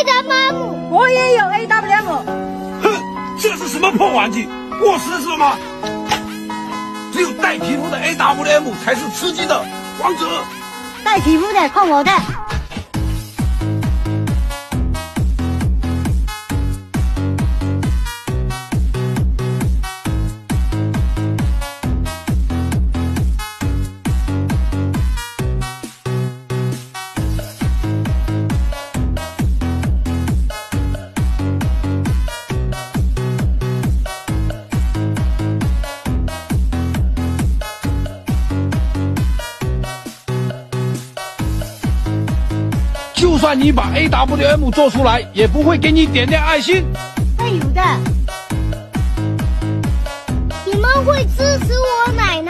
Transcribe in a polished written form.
AWM， 我也有 AWM。 哼，这是什么破玩具？过时是吗？只有带皮肤的 AWM 才是吃鸡的王者。 带皮肤的，看我的。 就算你把 AWM 做出来，也不会给你点亮爱心。 会有的。 你们会支持我奶奶？